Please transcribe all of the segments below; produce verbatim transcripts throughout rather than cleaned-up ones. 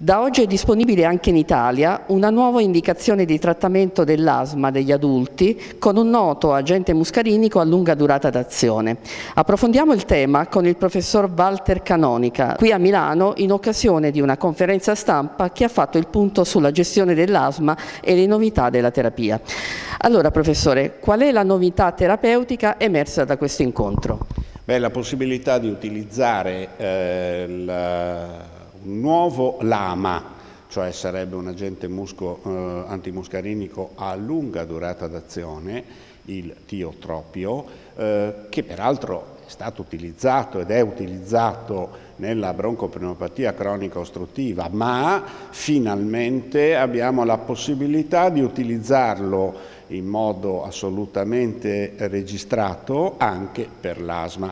Da oggi è disponibile anche in Italia una nuova indicazione di trattamento dell'asma degli adulti con un noto agente muscarinico a lunga durata d'azione. Approfondiamo il tema con il professor Walter Canonica, qui a Milano, in occasione di una conferenza stampa che ha fatto il punto sulla gestione dell'asma e le novità della terapia. Allora, professore, qual è la novità terapeutica emersa da questo incontro? Beh, la possibilità di utilizzare eh, la... un nuovo LAMA, cioè sarebbe un agente musco, eh, antimuscarinico a lunga durata d'azione, il tiotropio, eh, che peraltro è stato utilizzato ed è utilizzato nella broncopneumopatia cronica ostruttiva, ma finalmente abbiamo la possibilità di utilizzarlo in modo assolutamente registrato anche per l'asma.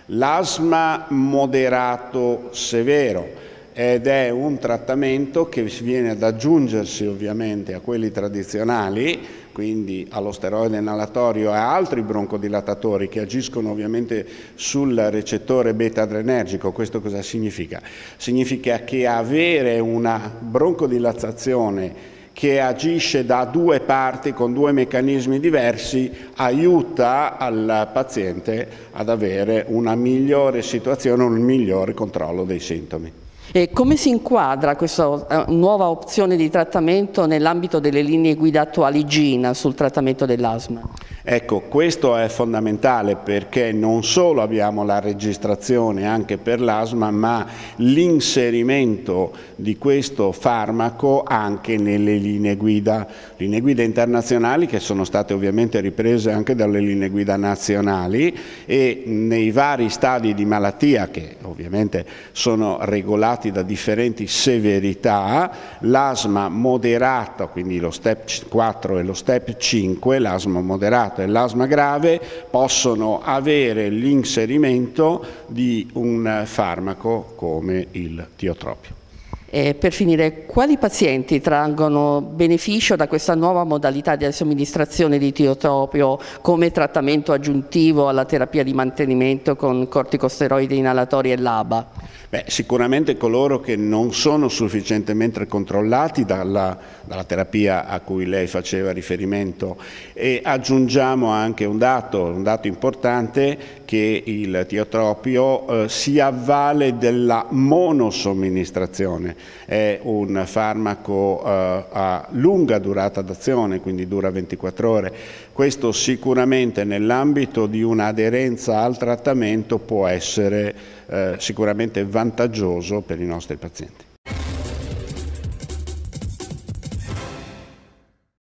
L'asma moderato severo, ed è un trattamento che viene ad aggiungersi ovviamente a quelli tradizionali, quindi allo steroide inalatorio e a altri broncodilatatori che agiscono ovviamente sul recettore beta-adrenergico. Questo cosa significa? Significa che avere una broncodilatazione che agisce da due parti con due meccanismi diversi aiuta al paziente ad avere una migliore situazione, un migliore controllo dei sintomi. E come si inquadra questa uh, nuova opzione di trattamento nell'ambito delle linee guida attuali GINA sul trattamento dell'asma? Ecco, questo è fondamentale perché non solo abbiamo la registrazione anche per l'asma, ma l'inserimento di questo farmaco anche nelle linee guida, linee guida internazionali che sono state ovviamente riprese anche dalle linee guida nazionali, e nei vari stadi di malattia che ovviamente sono regolati da differenti severità, l'asma moderata, quindi lo step quattro e lo step cinque, l'asma moderata e l'asma grave, possono avere l'inserimento di un farmaco come il tiotropio. E per finire, quali pazienti traggono beneficio da questa nuova modalità di somministrazione di tiotropio come trattamento aggiuntivo alla terapia di mantenimento con corticosteroidi inalatori e LABA? Beh, sicuramente coloro che non sono sufficientemente controllati dalla, dalla terapia a cui lei faceva riferimento, e aggiungiamo anche un dato, un dato importante, che il tiotropio eh, si avvale della monosomministrazione. È un farmaco eh, a lunga durata d'azione, quindi dura ventiquattro ore. Questo sicuramente nell'ambito di un'aderenza al trattamento può essere eh, sicuramente vantaggioso per i nostri pazienti.